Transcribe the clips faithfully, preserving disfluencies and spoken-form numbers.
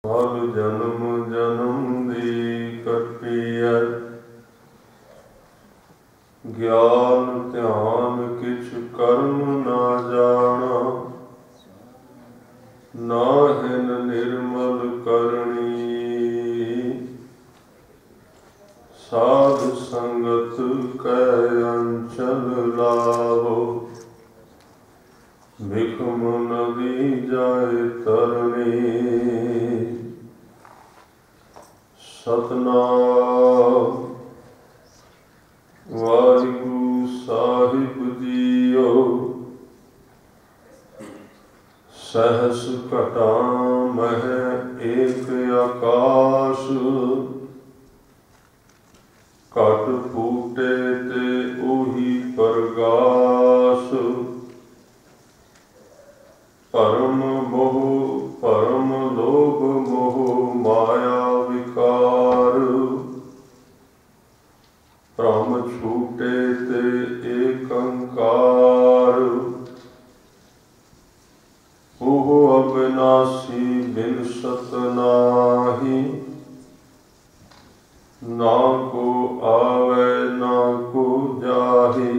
हर जन्म जन्म दी कटिया ज्ञान ध्यान किछ कर्म ना जाना नाहिन निर्मल करणी साध संगत कै अंचल लाभो बिखम नदी जाए तरणी सतनाम वाहिगुरु साहिब जीओ सहस घटा मह एक आकाश घट फूटे ते ओही प्रगास परम मोह परम लोभ मोह माया विकार भ्रम छूटे ते एक अंकार ओह अविनाशी बिनसत नाही ना को आवे ना को जाहि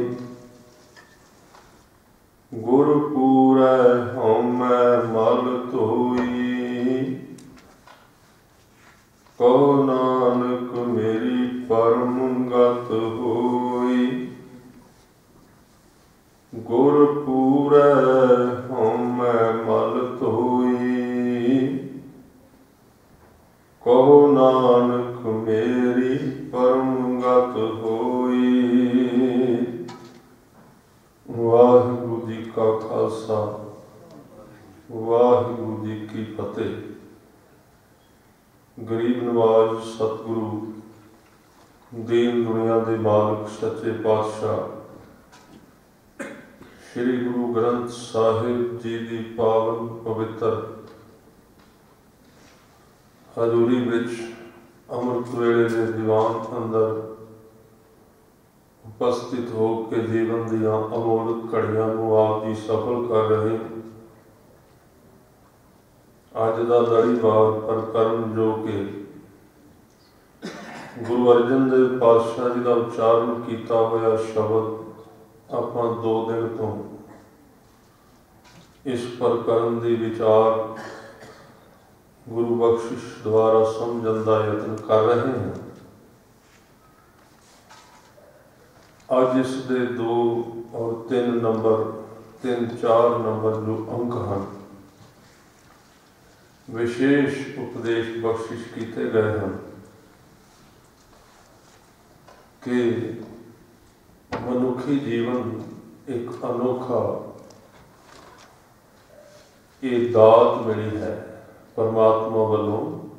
गुर पूरै हमै मल धोई कहो नानक मेरी परम गत होई गुर पूरै हमै मल धोई कहो नानक मेरी परम गत होई। वाहिगुरु जी का खालसा वाहिगुरु जी की फतेह। गरीब नवाज सतगुरु दीन दुनिया के मालिक सच्चे पातशाह श्री गुरु ग्रंथ साहिब जी की पावन पवित्र हजूरी विच अमृत वेले के दीवान अंदर उपस्थित होकर जीवन दियां अमोल घड़ियां नूं आप जी सफल कर रहे। अज का लड़ीवार प्रकरण जो कि गुरु अर्जन देव पातशाह जी का उच्चारण किया होया शब्द आपां दो दिन तो इस प्रकरण की विचार गुरु बख्शिश द्वारा समझण का यत्न कर रहे हैं। अज इस दे दो और तीन नंबर तीन चार नंबर जो अंक हैं विशेष उपदेश बख्शिश किए गए हैं कि मनुखी जीवन एक अनोखा ये दात मिली है परमात्मा वालों।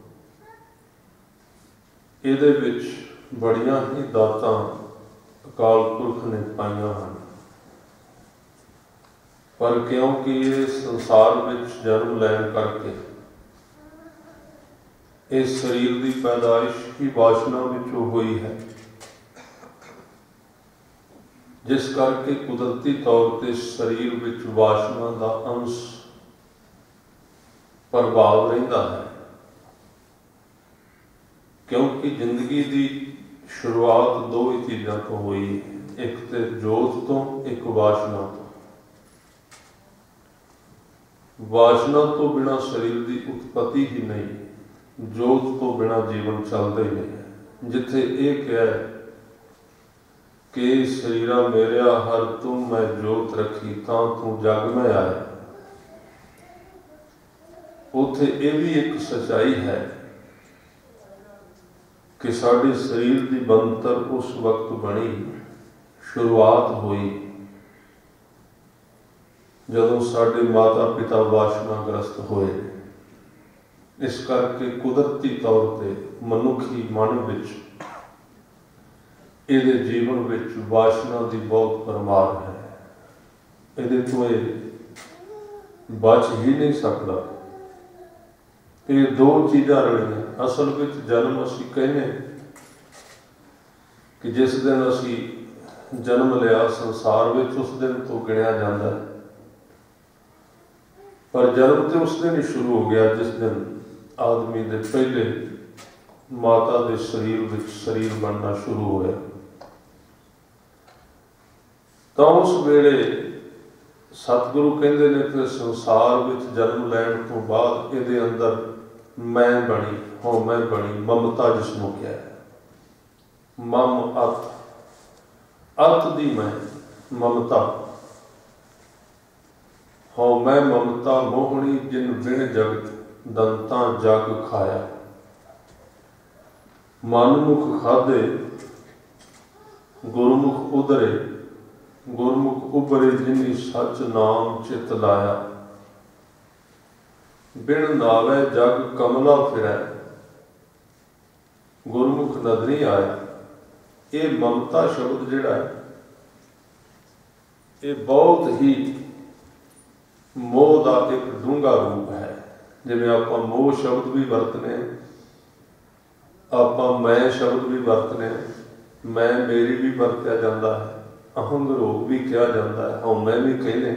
इहदे विच बड़ियां ही दातां अकाल पुरख ने पाइया हैं पर क्योंकि ये संसार विच जन्म लैन करके इस शरीर की पैदाइश ही वासना विचों हुई है जिस करके कुदरती तौर पर शरीर विच वासना का अंश प्रभाव रहिंदा है क्योंकि जिंदगी की शुरुआत दो ही चीज़ों तो हुई एक तो जोत तो एक वासना तो। वासना तो बिना शरीर की उत्पत्ति ही नहीं जोत तो बिना जीवन चलता ही नहीं। जिथे ये कहा कि शरीरा मेरिया हर तू मैं जोत रखी तां तू जग में आया उथे ये भी एक सच्चाई है कि साडे शरीर की बनतर उस वक्त बनी शुरुआत हुई जदों साडे माता पिता वासनाग्रस्त होए। इस करके कुदरती तौर पर मनुखी मन विच इहदे जीवन विच वासना की बहुत परमार है। इहदे तो ये बच ही नहीं सकता। ये दो चीज़ां रलियां असल विच जन्म असीं कहने कि जिस दिन असीं जन्म लिया संसार विच उस दिन तो गिणिया जाता है पर जन्म तो उस दिन ही शुरू हो गया जिस दिन आदमी के पहले माता के शरीर विच शरीर बनना शुरू होया, तो उस वेले सतगुरु कहते ने कि संसार विच जन्म लैण तो बाद इहदे अंदर मैं बनी, हो मैं बनी, ममता जिसनों क्या है, मम अत, अत दी मैं ममता, हो मैं ममता मोहनी जिन बिन जगत दंता जग खाया, मनमुख खाधे गुरमुख उदरे, गुरमुख उबरे जिनी सच नाम चित लाया, बिन नावे जग कमला फिरै, गुरमुख नदरी आया। ये ममता शब्द जिहड़ा है ये बहुत ही मोह का एक डूंगा रूप है। जिवें आपां मोह शब्द भी वरतने, आपां मैं शब्द भी वरतने, मैं मेरी भी वरत्या जाता है, अहंग रोग भी कहा जाता है, हौमै भी कहने।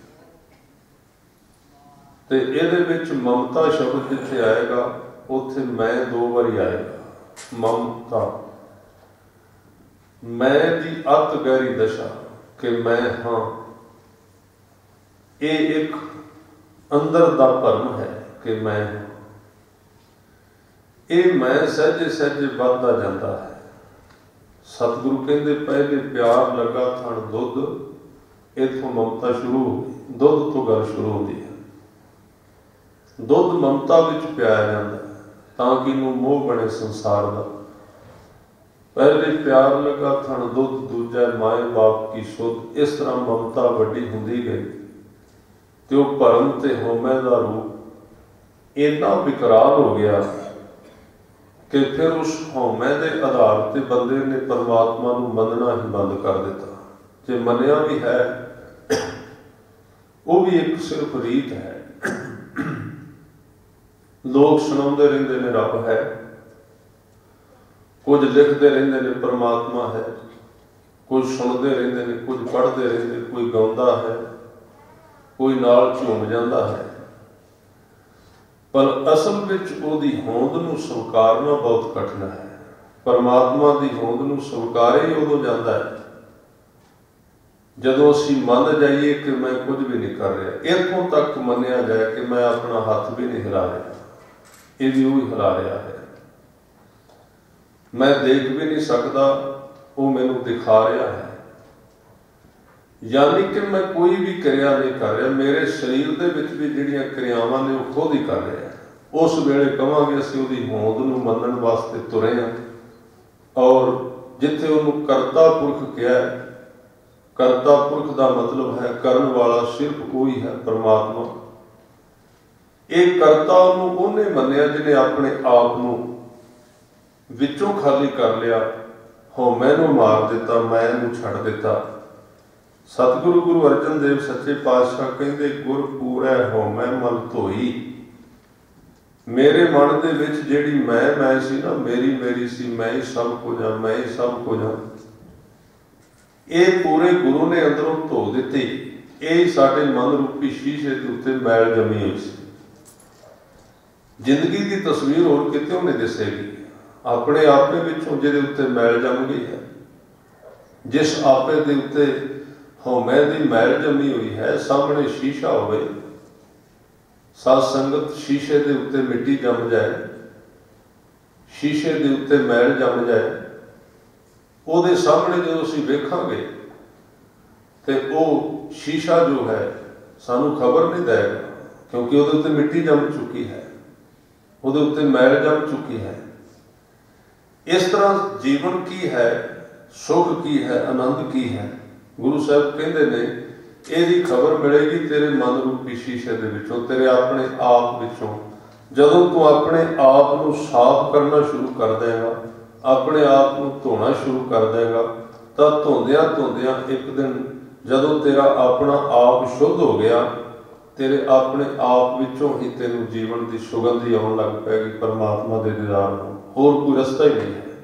तो ये ममता शब्द जिथे आएगा उत्थे मैं दो बारी आएगा। ममता मैं दी अत गहरी दशा कि मैं हाँ, ये एक अंदर दा भरम है कि मैं हाँ, ये मैं सहजे सहजे बढ़ता जाता है। सतगुरु कहते पहले प्यार लगा थण दुध, इथों ममता शुरू हो गई, दुध तो गल शुरू होती है। दुध ममता विच पियाया जाता है ताकि नूं मोह बने संसार का। पहले प्यार लगा थण दुध, दूजा माए बाप की सुध। इस तरह ममता वड्डी हुंदी गई तो भरम ते होमै दा रूप इन्ना विकराल हो गया कि फिर उस होमै दे आधार ते बंदे ने परमात्मा नूं मनना ही बंद कर दिता। जे मनिया भी है वो भी एक सिर्फ रीत है। लोग सुनाते रहते ने रब है, कुछ लिखते रहते ने परमात्मा है, कुछ सुनते रहते ने, कुछ पढ़ते रहते, कोई गाउंदा है, कोई नाल झूम जाता है। पर असल विच ओदी होंद नूं स्वीकारना बहुत कठिन है। परमात्मा की होंद नूं स्वीकारे ही उदों जाता है जदों असीं मन जाइए कि मैं कुछ भी नहीं कर रहा। इत्थों तक मन्निया जाए कि मैं अपना हाथ भी नहीं हिला रहा, ये भी वही हिला रहा है। मैं देख भी नहीं सकता, वो मैनू दिखा रहा है। यानी कि मैं कोई भी क्रिया नहीं कर रहा, मेरे शरीर के विच भी जिहड़ियां क्रियावां ने वो खुद ही कर रहा है। उस वेले कहांगे असीं उहदी होंद नूं मनण वास्ते तुरे हां। और जिथे उहनूं करता पुरख कहा है, करता पुरख का मतलब है करन वाला सिर्फ कोई है, परमात्मा। एक करता उन्हें मन्निया जिन्हें अपने आप नूं विचों खाली कर लिया, होमै नूं मार दिता, मैं नूं छड़ दिता। सतगुरु गुरु अर्जन देव सच्चे पातशाह कहते गुर पूरै होमै मल धोई। मेरे मन दे विच जिहड़ी मैं मैं सी ना, मेरी मेरी सी, मैं ही सब कुछ हाँ, मैं ही सब कुछ हाँ, ये पूरे गुरु ने अंदरों धो दिती। यही साडे मन रूपी शीशे के उत्ते मैल जमी हुई सी। जिंदगी की तस्वीर होर कितों नहीं दिसेगी, अपने आपे विचों जिहदे उत्ते मैल जम गई है। जिस आपे दे उत्ते होमै दी मैल जमी हुई है, सामने शीशा होवे, सत संगत शीशे दे उत्ते मिट्टी जम जाए, शीशे दे उत्ते मैल जम जाए, ਉਹਦੇ सामने जो असीं वेखांगे तो वो शीशा जो है सानू खबर नहीं देगा, क्योंकि ਉਹਦੇ उत्ते मिट्टी जम चुकी है, ਉਹਦੇ उत्ते मैल जम चुकी है। इस तरह जीवन की है, सुख की है, आनंद की है। गुरु साहब कहते ने ਇਹਦੀ खबर मिलेगी तेरे मन रूपी शीशे दे विचों, तेरे अपने आप विचों। जदों तू अपने आप नूं साफ करना शुरू कर देगा, अपने आप को धोना शुरू कर देगा, तो धोंदिया धोंदिया एक दिन जदों तेरा अपना आप शुद्ध हो गया, तेरे अपने आप विचों ही तेनू जीवन की सुगंध ही आउण लग पैगी परमात्मा के दीदार नूं। होर कोई रस्ता ही नहीं है,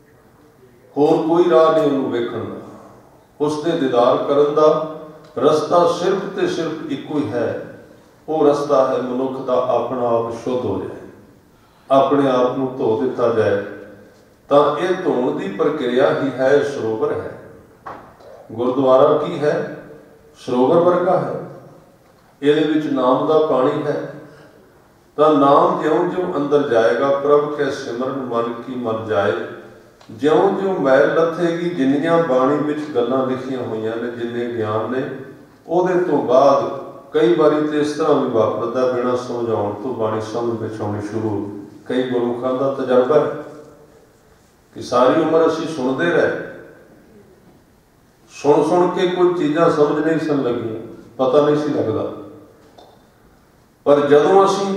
होर कोई राह नहीं उन्होंने वेखण दा। उसके दीदार करन दा रस्ता सिर्फ ते सिर्फ इको ही है, वो रस्ता है मनुख का अपना आप शुद्ध हो जाए। अपने आप को धो दिता जाए तो यह धोने की प्रक्रिया ही है, सरोवर है। गुरुद्वारा की है, सरोवर वर्गा है। ये नाम का पानी है, तो नाम ज्यों ज्यों अंदर जाएगा प्रभ के सिमरन मन की मर जाए, ज्यों ज्यों मैल लथेगी, जिन्नियां बाणी विच गल्लां लिखियां हुई ने, जिन्ने ज्ञान ने, उहदे तो बाद कई बारी तो इस तरह भी वापरता बिना समझाउण तो बाणी समझ विच आउणी शुरू हो। कई गुरमुखां दा तजर्बा है कि सारी उम्र असीं सुनते रहे, सुन सुन के कोई चीज़ां समझ नहीं सन लगियां, पता नहीं सी लगता, पर जदों असीं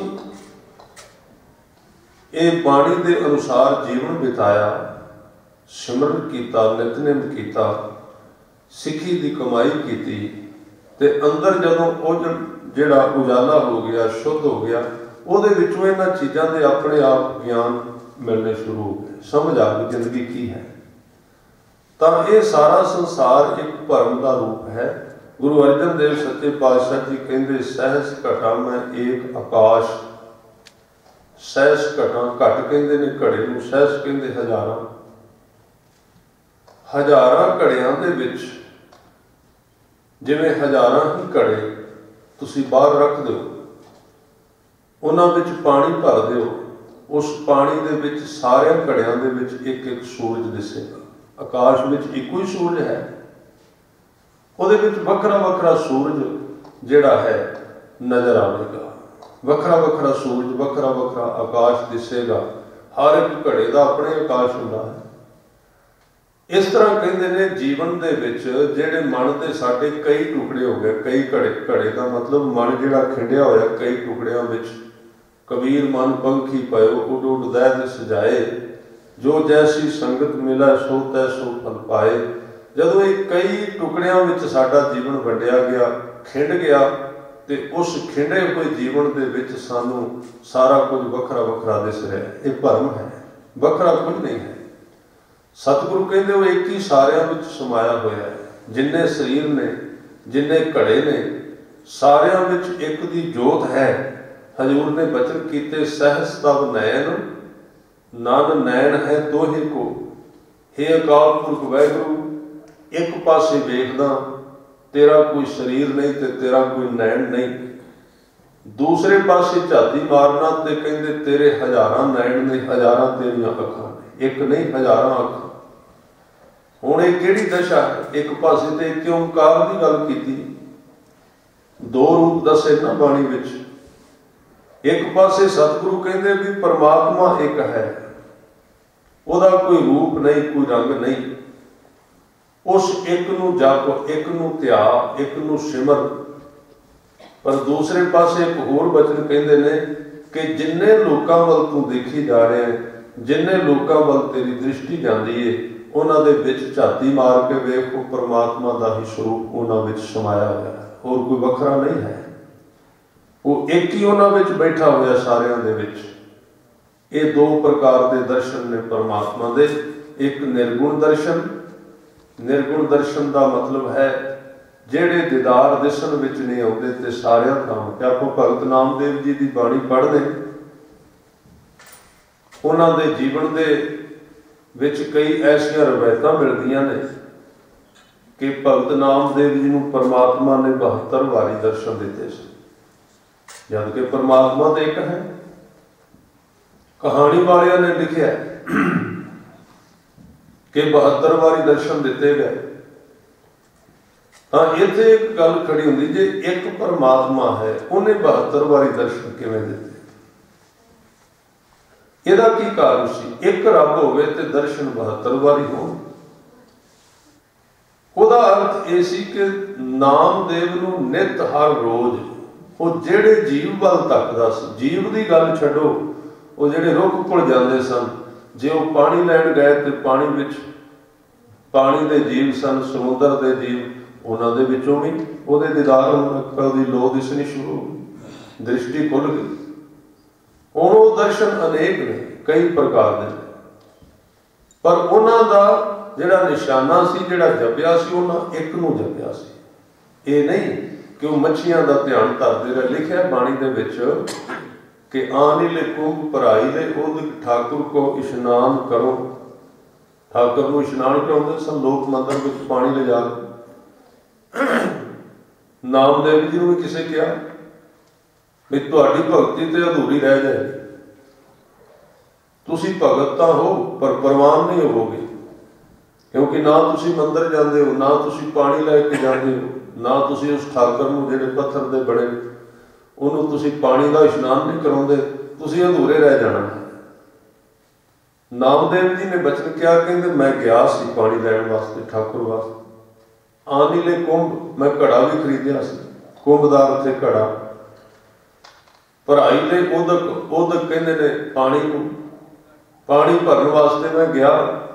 ये बाणी के अनुसार जीवन बिताया, सिमरन किया, नितनेम किया, सिक्खी की कमाई की, ते अंदर जदों वो जिहड़ा उजाला हो गया, शुद्ध हो गया, ਉਹਦੇ ਵਿੱਚੋਂ ਇਹਨਾਂ चीज़ों के अपने आप ज्ञान मिलने शुरू हो गए, समझ आ गई जिंदगी की है। तो ये सारा संसार एक भरम का रूप है। गुरु अर्जन देव सच्चे पातशाह जी कहते सहस घटा मैं एक आकाश, सहस घटा, घट कहते ने घड़े नूं, सहस कहते हज़ारां, हज़ारां घड़ियां दे विच जिवें हज़ारां ही घड़े तुसीं बाहर रख दो, उन्हां विच पानी भर दिओ, उस पानी दे विच सारियां घड़ियां दे विच एक एक सूरज दिसेगा। आकाश विच इक्को ही सूरज है, उहदे विच वखरा वखरा सूरज जिहड़ा है नज़र आवेगा, वखरा वखरा सूरज, वखरा वखरा आकाश दिसेगा। हर एक घड़े का अपने आकाश हुंदा है। इस तरह कहते ने जीवन दे विच जिहड़े मन दे साडे कई टुकड़े हो गए, कई घड़े, घड़े का मतलब मन जिहड़ा खिंडिया होया कई टुकड़ियां विच। कबीर मन पंखी पयो उड उड दैत सजाए, जो जैसी संगत मिला सो तैसो फल पाए। जदों ये कई टुकड़ियां विच साडा जीवन वंडिया गया, खिंड गया, ते उस खिंडे हुए जीवन दे विच सानू सारा कुछ वखरा वखरा दिस रहा है। ये भरम है, वखरा कुछ नहीं है। सतगुरु कहते वो एक ही सारियां विच समाया होया है। जिन्ने शरीर ने, जिन्ने घड़े ने, सारियां विच एक दी जोत है। हजूर ने बचन कीते सहस तब नैन, नन नैन है दोहे को, हे अकाल पुरख वाहिगुरू, एक पासे वेखदा तेरा कोई शरीर नहीं ते तेरा कोई नैन नहीं, दूसरे पासे झाती मारना ते कहंदे तेरे हज़ारां नैन ने, हज़ारां तेरियां अखां ने, एक नहीं हज़ारां अखां। हुण ये किहड़ी दशा है? एक पासे ते एक ओंकार की गल कीती, दो रूप दसे ना बाणी विच। एक पासे सतगुरु कहते भी परमात्मा एक है, उहदा कोई रूप नहीं, कोई रंग नहीं। उस एक नूं जप, एक नूं ध्यान, एक नूं सिमर। पर दूसरे पासे एक होर वचन कहते ने कि जिन्ने लोकां वल तू देखी जा रहे हैं, जिन्ने लोकां वल तेरी दृष्टि जाती है, उन्हां दे विच झाती मार के वेख, परमात्मा का ही स्वरूप उन्हां विच समाया होया है, होर कोई वखरा नहीं है। वो एक ही उन्हां विच बैठा होया सारियां दे विच। ये दो प्रकार के दर्शन ने परमात्मा दे। एक निर्गुण दर्शन, निर्गुण दर्शन का मतलब है जेड़े दीदार दिसन विच नहीं आउंदे ते सारियां थां ते आपां भगत नामदेव जी की बाणी पढ़दे, उन्हां दे जीवन दे विच कई ऐसियां रवायतां मिलदियां ने कि भगत नामदेव जी नूं परमात्मा ने बहत्तर वारी दर्शन दिते सन, जबकि परमात्मा तो एक है। कहानी वालिया ने लिखा कि बहत्तर वारी दर्शन दिते गए। हाँ, इत्थे एक गल खड़ी होंदी, जे एक परमात्मा है उन्हें बहत्तर वारी दर्शन किवें दिते? इहदा की कारण सी? एक रब होवे ते दर्शन बहत्तर वारी हो। उहदा अर्थ ये सी कि नामदेव नूं नित हर रोज वो जेड़े जीव वल तकदा सी, जीव की गल छड्डो, वो जेड़े रुख कोल जांदे सन, जे वो पानी लैण गए तो पानी विच पानी दे जीव सन, समुद्र दे जीव, उन्हां दे विचों भी उहदे दीदार दी लो दिसनी शुरू हो गई, दृष्टि खुल गई। हुण वो दर्शन अनेक ने, कई प्रकार दे, पर उन्हां दा जिहड़ा निशाना सी, जिहड़ा जपिया सी, उन्हां एक नूं जपिया सी। ये नहीं कि वो मच्छियां का ध्यान करते रहे। लिखिया बाणी दे विच कि आने ले कुंभ भराई ले उदिक ठाकुर को इशनान करो। ठाकुर को इशनान कराते सन लोग मंदिर में पानी ले जा। नामदेव जी ने भी किसी कहा भी तुहाडी भगती तो अधूरी रह जाए, तुसी भगत तो हो पर प्रवान नहीं होवोगे, क्योंकि ना तुसी मंदिर जाते हो, ना तुसी पानी लैके जाते हो, ना तुसी उस ठाकुर नूं जिहड़े पत्थर दे बने उन्होंने तुसी पानी का इशनान नहीं कराते, तुसी अधूरे रह जाना है। नामदेव जी ने बचन क्या कहते, मैं गया सी पानी लैण वास्ते ठाकुर वास्ते, आनी ले कुंभ मैं घड़ा भी खरीदिया सी, कुंभदार उत्थे घड़ा भराई ले उदक, उदक कहते ने पानी को, पानी भरन वास्ते मैं गया,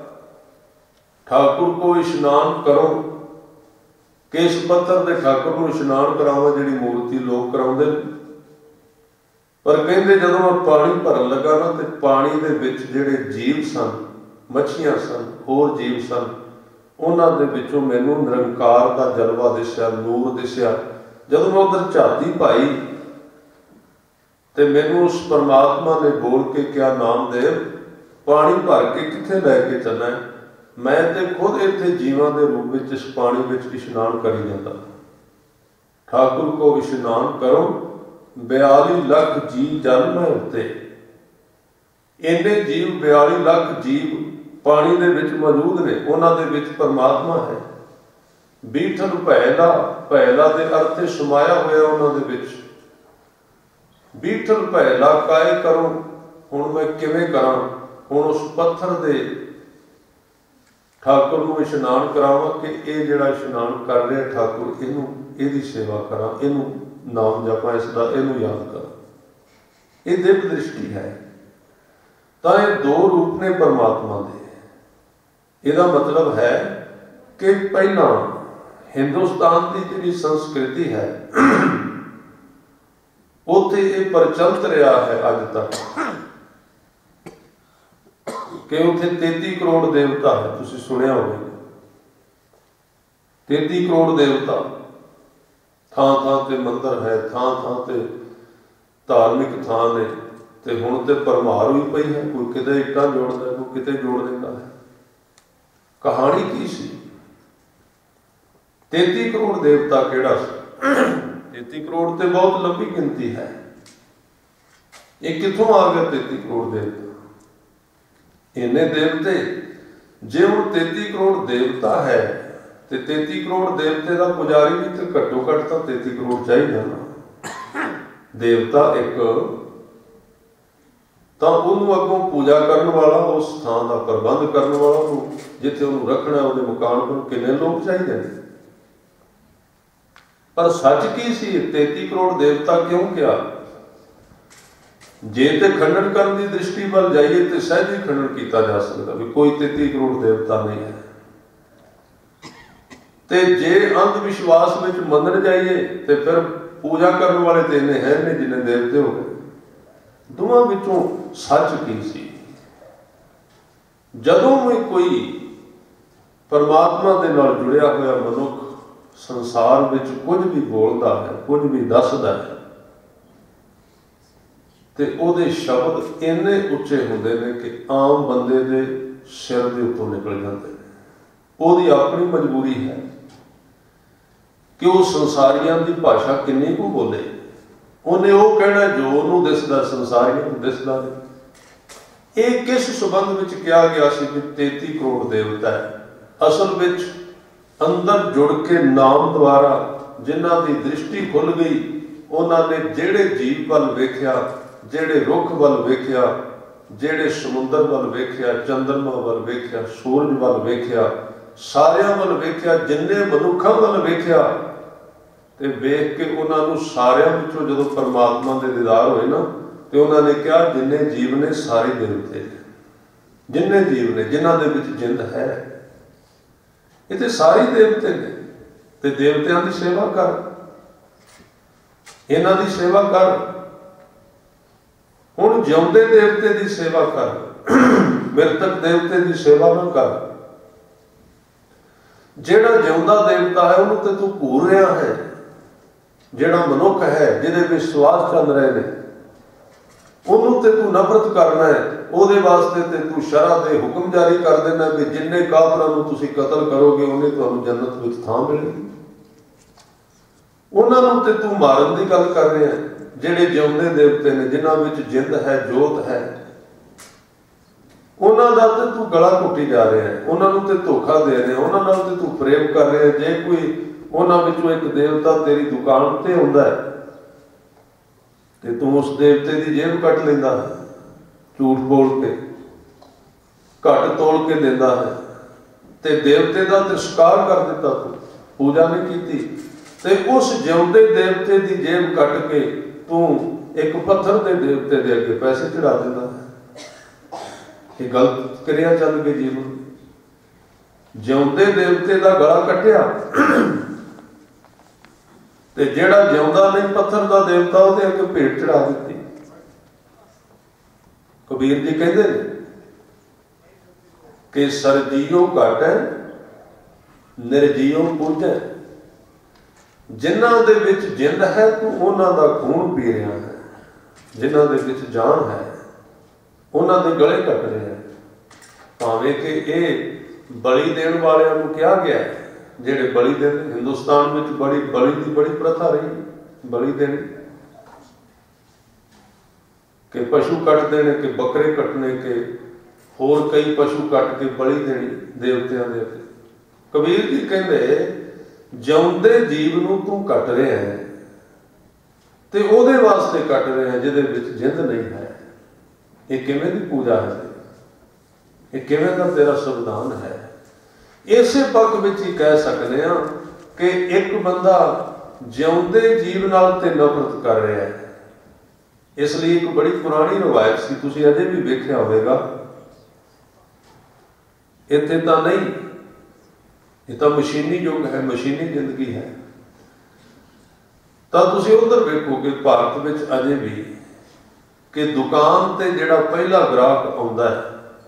ठाकुर को इशनान करो कि इस पत्थर के ठाकुर को इशनान करावा जिहड़ी मूर्ति लोग कराउंदे। पर कहते जदों मैं पानी भरन लगा ना तो पानी दे विच जिहड़े जीव सन, मच्छियां सन, होर जीव सन, उन्हां दे विचों मैनूं निरंकार का जलवा दिसिया, नूर दिसिया। जदों मैं उधर झाती पाई तो मैनूं उस परमात्मा ने बोल के क्या, नामदेव पानी भर के कित्थे लैके चलना है, मैं तो खुद इत्थे जीवां दे रूप में इस पानी में इशनान करी जाता। ठाकुर को इशनान करो, बयाली लख जी जल में उत्ते, इन्ने जीव बयाली लख जीव पानी दे विच मौजूद ने, उन्हां दे विच परमात्मा है। बीठन भैला, भैला दे अर्थ समाया होया उन्हां दे विच। बीठन भैला काय करो, हुण मैं किवें करां, हुण उस पत्थर दे ठाकुर नूं इशनान करावां कि ये जिहड़ा इशनान कर रहा ठाकुर, इहनूं इहदी सेवा करा, इहनूं नाम जपा, इसका इहनूं याद करा। ये दिव्य दृष्टि है। तो ये दो रूप ने परमात्मा दे। इसका मतलब है कि पहला हिंदुस्तान की जिहड़ी संस्कृति है उत्थे ये प्रचलित रहा है अज तक कि उत्थे तेती करोड़ देवता है। तुसीं सुनिया होगा तेती करोड़ देवता, थां थां ते मंदिर है, थां थां ते धार्मिक थां ने, ते हुण ते भरमार हुई पई है, कोई किते इट्टां जोड़दा है, कोई किते जोड़ दिंदा है। कहानी की सी? तेती करोड़ देवता किहड़ा सी? तेती करोड़ ते बहुत लंबी गिनती है। ये कित्थों आ गए तेती करोड़ देवता? इन्ने देवते, जे हुण तेती करोड़ देवता है तो तेती करोड़ देवते का पुजारी भी तो घट्टो घट्ट तो तेती करोड़ चाहिए ना। देवता एक तो उन्होंने अगों पूजा करने वाला, उस स्थान का प्रबंध करने वाला, जिथे उन्होंने रखना वो मकान पर कितने लोग चाहिए। पर सच की सी तेती करोड़ देवता क्यों क्या? जे तो खंडन करने की दृष्टि वाल जाइए तो सहज ही खंडन किया जा सकता भी कोई तेती करोड़ देवता नहीं है। ते जे अंध विश्वास में मनन जाइए तो फिर पूजा करने वाले तो इन्ने है नहीं जिन्हें देवते हो गए। दोवां विचों सच की सी? जदों भी कोई परमात्मा दे नाल जुड़िया हुआ मनुख संसार विच कुछ भी बोलता है, कुछ भी दसदा है, ते उहदे शब्द इन्ने उच्चे हुंदे ने कि आम बंदे दे सिर दे उत्तों निकल जाते हैं। उहदी अपनी मजबूरी है कि वो संसारियों की भाषा किन्नी को बोले। उन्हें वो कहना जो उन्होंने दिसदा, संसारियों को दिसदा नहीं। ये किस संबंध में कहा गया सी कि तेती करोड़ देवता है? असल में अंदर जुड़ के नाम द्वारा जिन्हां दी दृष्टि खुल गई, उन्होंने जेड़े जीव वल वेख्या, जेड़े रुख वल वेख्या, जेड़े समुंदर वल वेख्या, चंद्रमा वल वेख्या, सूरज वल वेख्या, सारियां वल वेख्या, जिन्ने मनुखां वल वेख्या, ते वेख के उन्होंने सारियां विचों जदों परमात्मा दे दीदार होए ना, तो उन्होंने कहा जिन्ने जीव ने सारे देवते, जिन्ने जीव ने जिन्हां दे विच जिंद है, ये तो सारे देवते ने। ते देवतियां की सेवा कर, इन्हां दी सेवा कर। हुण जिउंदे देवते की सेवा कर, मृतक देवते की सेवा ना कर। जेड़ा जिउंदा देवता है उन्होंने तो तू घूर रहा है, जेड़ा मनुख है जिहदे विश्वास चल रहे हैं ਉਹਨੂੰ ਤੇ ਤੂੰ ਨਫ਼ਰਤ ਕਰਨਾ ਹੈ, ਉਹਦੇ ਵਾਸਤੇ ਤੇ ਤੂੰ ਸ਼ਰਅ ਦੇ ਹੁਕਮ ਜਾਰੀ ਕਰ ਦੇਣਾ ਵੀ ਜਿੰਨੇ ਕਾਫਰਾਂ ਨੂੰ ਤੁਸੀਂ ਕਤਲ ਕਰੋਗੇ ਉਹਨੇ ਤੁਹਾਨੂੰ ਜੰਨਤ ਵਿੱਚ ਥਾਂ ਮਿਲੇਗੀ। ਉਹਨਾਂ ਨੂੰ ਤੇ ਤੂੰ ਮਾਰਨ ਦੀ ਗੱਲ ਕਰ ਰਿਹਾ, ਜਿਹੜੇ ਜਿਉਂਦੇ ਦੇਵਤੇ ਨੇ ਜਿਨ੍ਹਾਂ ਵਿੱਚ ਜਿੰਦ ਹੈ, ਜੋਤ ਹੈ, ਉਹਨਾਂ ਦਾ ਤੇ ਤੂੰ ਗਲਾ ਘੁੱਟੀ ਜਾ ਰਿਹਾ ਹੈ, ਉਹਨਾਂ ਨੂੰ ਤੇ ਧੋਖਾ ਦੇ ਰਿਹਾ, ਉਹਨਾਂ ਨਾਲ ਤੇ ਤੂੰ ਫਰੇਬ ਕਰ ਰਿਹਾ। ਜੇ ਕੋਈ ਉਹਨਾਂ ਵਿੱਚੋਂ ਇੱਕ ਦੇਵਤਾ ਤੇਰੀ ਦੁਕਾਨ ਤੇ ਆਉਂਦਾ ਹੈ ਤੇ ਤੂੰ ਉਸ ਦੇਵਤੇ ਦੀ ਜੇਬ ਕੱਟ ਲੈਂਦਾ ਹੈ, ਝੂਠ ਬੋਲ ਕੇ ਘੱਟ ਤੋਲ ਕੇ ਦਿੰਦਾ ਹੈ, ਤੇ ਦੇਵਤੇ ਦਾ ਤਿਰਸਕਾਰ ਕਰ ਦਿੱਤਾ, ਤੂੰ ਪੂਜਾ ਨਹੀਂ ਕੀਤੀ, ਤੇ ਉਸ ਜਿਉਂਦੇ ਦੇਵਤੇ ਦੀ ਜੇਬ ਕੱਟ ਕੇ ਤੂੰ ਇੱਕ ਪੱਥਰ ਦੇ ਦੇਵਤੇ ਦੇ ਅੱਗੇ ਪੈਸੇ ਚੜਾ ਦਿੰਦਾ ਹੈ। ਇਹ ਗਲਤ ਕਿਰਿਆ ਚੱਲ ਗਈ ਜੀਵਨ। ਜਿਉਂਦੇ ਦੇਵਤੇ ਦਾ ਗਲਾ ਕੱਟਿਆ ਤੇ ਜਿਹੜਾ ਜਿਉਂਦਾ ਨਹੀਂ ਪੱਥਰ ਦਾ ਦੇਵਤਾ ਉਹਦੇ ਅੱਗੇ ਭੇਟ ਚੜਾ ਦਿੱਤੀ। ਕਬੀਰ ਜੀ ਕਹਿੰਦੇ ਨੇ ਕਿ ਸਰਜੀਓ ਘਟੈ ਨਿਰਜੀਓ ਪੂਜੈ। ਜਿਨ੍ਹਾਂ ਦੇ ਵਿੱਚ ਜਿੰਦ ਹੈ ਤੂੰ ਉਹਨਾਂ ਦਾ ਖੂਨ ਪੀ ਰਿਹਾ ਹੈ, ਜਿਨ੍ਹਾਂ ਦੇ ਵਿੱਚ ਜਾਨ ਹੈ ਉਹਨਾਂ ਦੇ ਗਲੇ ਕੱਟ ਰਿਹਾ ਹੈ। ਭਾਵੇਂ ਕਿ ਇਹ ਬਲੀ ਦੇਣ ਵਾਲਿਆਂ ਨੂੰ ਕਿਹਾ ਗਿਆ, ਜਿਹੜੇ ਬਲੀ ਦੇ ਹਿੰਦੁਸਤਾਨ ਵਿੱਚ ਬੜੀ ਬਲੀ ਦੀ ਬੜੀ ਪ੍ਰਥਾ ਰਹੀ, ਬਲੀ ਦੇਣੀ, ਕਿ ਪਸ਼ੂ ਕੱਟਦੇ ਨੇ, ਕਿ ਬੱਕਰੇ ਕੱਟਣੇ, ਕਿ ਹੋਰ ਕਈ ਪਸ਼ੂ ਕੱਟ ਕੇ ਬਲੀ ਦੇਣੀ ਦੇਵਤਿਆਂ ਦੇ ਅੱਗੇ। ਕਬੀਰ ਜੀ ਕਹਿੰਦੇ ਜਿਉਂਦੇ ਜੀਵ ਨੂੰ ਤੂੰ ਕੱਟ ਰਿਹਾ ਹੈ ਤੇ ਉਹਦੇ ਵਾਸਤੇ ਕੱਟ ਰਿਹਾ ਜਿਹਦੇ ਵਿੱਚ ਜਿੰਦ ਨਹੀਂ ਹੈ। ਇਹ ਕਿਵੇਂ ਦੀ ਪੂਜਾ ਹੈ? ਇਹ ਕਿਵੇਂ ਦਾ ਤੇਰਾ ਸੰਵਿਧਾਨ ਹੈ? ਇਸੇ ਪੱਖ ਵਿੱਚ ਹੀ ਕਹਿ ਸਕਦੇ ਹਾਂ ਕਿ ਇੱਕ ਬੰਦਾ ਜਿਉਂਦੇ ਜੀਵ ਨਾਲ ਤੇ ਨਫ਼ਰਤ ਕਰ ਰਿਹਾ ਹੈ। ਇਸ ਲਈ ਇੱਕ ਬੜੀ ਪੁਰਾਣੀ ਰਵਾਇਤ ਸੀ, ਤੁਸੀਂ ਅਜੇ ਵੀ ਵੇਖਿਆ ਹੋਵੇਗਾ, ਇੱਥੇ ਤਾਂ ਨਹੀਂ, ਇਹ ਤਾਂ ਮਸ਼ੀਨੀ ਯੁੱਗ ਹੈ, ਮਸ਼ੀਨੀ ਜ਼ਿੰਦਗੀ ਹੈ, ਤਾਂ ਤੁਸੀਂ ਉੱਧਰ ਵੇਖੋਗੇ ਭਾਰਤ ਵਿੱਚ ਅਜੇ ਵੀ ਕਿ ਦੁਕਾਨ ਤੇ ਜਿਹੜਾ ਪਹਿਲਾ ਗ੍ਰਾਹਕ ਆਉਂਦਾ ਹੈ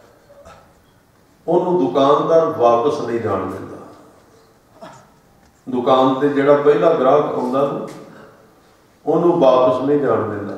ਉਹਨੂੰ ਦੁਕਾਨਦਾਰ ਵਾਪਸ ਨਹੀਂ ਜਾਣ ਦਿੰਦਾ। ਦੁਕਾਨ ਤੇ ਜਿਹੜਾ ਪਹਿਲਾ ਗ੍ਰਾਹਕ ਆਉਂਦਾ ਉਹਨੂੰ ਵਾਪਸ ਨਹੀਂ ਜਾਣ ਦਿੰਦਾ।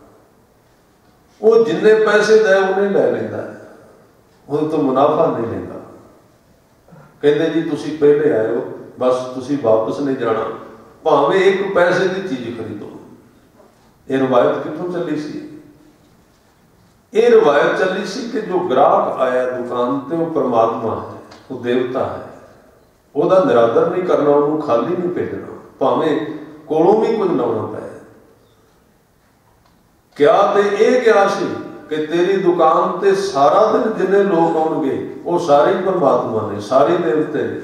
ਉਹ ਜਿੰਨੇ ਪੈਸੇ ਦੇ ਉਹਨੇ ਲੈ ਲੈਂਦਾ, ਉਹਦੇ ਤੋਂ ਮੁਨਾਫਾ ਨਹੀਂ ਲੈਂਦਾ। ਕਹਿੰਦੇ ਜੀ ਤੁਸੀਂ ਪਹਿਲੇ ਆਏ ਹੋ, ਬਸ ਤੁਸੀਂ ਵਾਪਸ ਨਹੀਂ ਜਾਣਾ, ਭਾਵੇਂ ਇੱਕ ਪੈਸੇ ਦੀ ਚੀਜ਼ ਖਰੀਦੋ। ਇਹ ਰਵਾਇਤ ਕਿੱਥੋਂ ਚੱਲੀ ਸੀ? ਇਹ ਰਵਾਇਤ ਚੱਲੀ ਸੀ ਕਿ ਜੋ ਗ੍ਰਾਹਕ ਆਇਆ ਦੁਕਾਨ ਤੇ ਉਹ ਪਰਮਾਤਮਾ ਹੈ, ਉਹ ਦੇਵਤਾ ਹੈ, ਉਹਦਾ ਨਿਰਾਦਰ ਨਹੀਂ ਕਰਨਾ, ਉਹਨੂੰ ਖਾਲੀ ਨਹੀਂ ਭੇਜਣਾ, ਭਾਵੇਂ ਕੋਲੋਂ ਵੀ ਕੁਝ ਲਾਉਣਾ ਪਏ। ਕਿਆ ਤੇ ਇਹ ਕਿਹਾ ਸੀ ਕਿ ਤੇਰੀ ਦੁਕਾਨ ਤੇ ਸਾਰਾ ਦਿਨ ਜਿੰਨੇ ਲੋਕ ਆਉਣਗੇ ਉਹ ਸਾਰੇ ਹੀ ਪਰਮਾਤਮਾ ਨੇ, ਸਾਰੇ ਦੇਵਤੇ ਨੇ।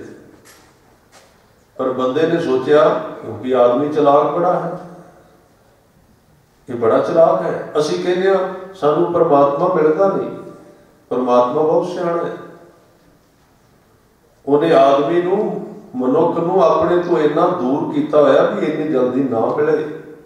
ਪਰ ਬੰਦੇ ਨੇ ਸੋਚਿਆ ਕਿਉਂਕਿ ਆਦਮੀ ਚਲਾਕ ਬੜਾ ਹੈ, ਇਹ ਬੜਾ ਚਲਾਕ ਹੈ, ਅਸੀਂ ਕਹਿੰਦੇ ਹਾਂ ਸਾਨੂੰ ਪਰਮਾਤਮਾ ਮਿਲਦਾ ਨਹੀਂ, ਪਰਮਾਤਮਾ ਬਹੁਤ ਸਿਆਣਾ ਹੈ। ਉਹਨੇ ਆਦਮੀ ਨੂੰ, ਮਨੁੱਖ ਨੂੰ ਆਪਣੇ ਤੋਂ ਇੰਨਾ ਦੂਰ ਕੀਤਾ ਹੋਇਆ ਵੀ ਇੰਨੀ ਜਲਦੀ ਨਾ ਮਿਲੇ,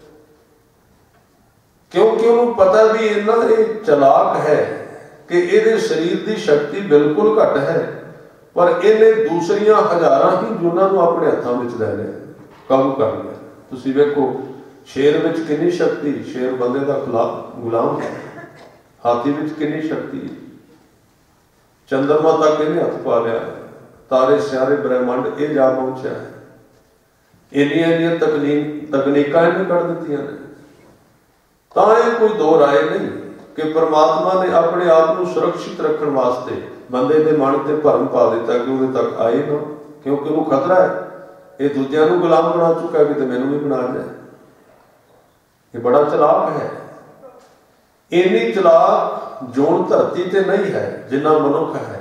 ਕਿਉਂਕਿ ਉਹਨੂੰ ਪਤਾ ਵੀ ਇੰਨਾ ਇਹ ਚਲਾਕ ਹੈ ਕਿ ਇਹਦੇ ਸਰੀਰ ਦੀ ਸ਼ਕਤੀ ਬਿਲਕੁਲ ਘੱਟ ਹੈ, ਪਰ ਇਹਨੇ ਦੂਸਰੀਆਂ ਹਜ਼ਾਰਾਂ ਹੀ ਜੂਨਾਂ ਨੂੰ ਆਪਣੇ ਹੱਥਾਂ ਵਿੱਚ ਲੈ ਲਿਆ, ਕਾਬੂ ਕਰ ਲਿਆ। ਤੁਸੀਂ ਵੇਖੋ ਸ਼ੇਰ ਵਿੱਚ ਕਿੰਨੀ ਸ਼ਕਤੀ, ਸ਼ੇਰ ਬੰਦੇ ਦਾ ਖਿਲਾਫ ਗੁਲਾਮ ਹੈ। ਹਾਥੀ ਵਿੱਚ ਕਿੰਨੀ ਸ਼ਕਤੀ ਹੈ, ਚੰਦਰਮਾ ਤੱਕ ਇਹਨੇ ਹੱਥ ਪਾ ਲਿਆ, ਤਾਰੇ ਸਿਆਰੇ ਬ੍ਰਹਿਮੰਡ ਇਹ ਜਾ ਪਹੁੰਚਿਆ ਹੈ। ਇੰਨੀਆਂ ਇੰਨੀਆਂ ਤਕਨੀਕ ਤਕਨੀਕਾਂ ਇਹਨੇ ਕੱਢ ਦਿੱਤੀਆਂ ਨੇ। ਤਾਂ ਇਹ ਕੋਈ ਦੋ ਰਾਏ ਨਹੀਂ ਕਿ ਪਰਮਾਤਮਾ ਨੇ ਆਪਣੇ ਆਪ ਨੂੰ ਸੁਰੱਖਿਅਤ ਰੱਖਣ ਵਾਸਤੇ ਬੰਦੇ ਦੇ ਮਨ ਤੇ ਭਰਮ ਪਾ ਦਿੱਤਾ ਕਿ ਉਹਦੇ ਤੱਕ ਆਏ ਨਾ, ਕਿਉਂਕਿ ਉਹਨੂੰ ਖਤਰਾ ਹੈ, ਇਹ ਦੂਜਿਆਂ ਨੂੰ ਗੁਲਾਮ ਬਣਾ ਚੁੱਕਾ ਕਿ ਤੇ ਮੈਨੂੰ ਵੀ ਬਣਾ ਲਿਆ। ਇਹ ਬੜਾ ਚਲਾਕ ਹੈ। ਇੰਨੀ ਚਲਾਕ ਜੋਨ ਧਰਤੀ ਤੇ ਨਹੀਂ ਹੈ ਜਿੰਨਾ ਮਨੁੱਖ ਹੈ।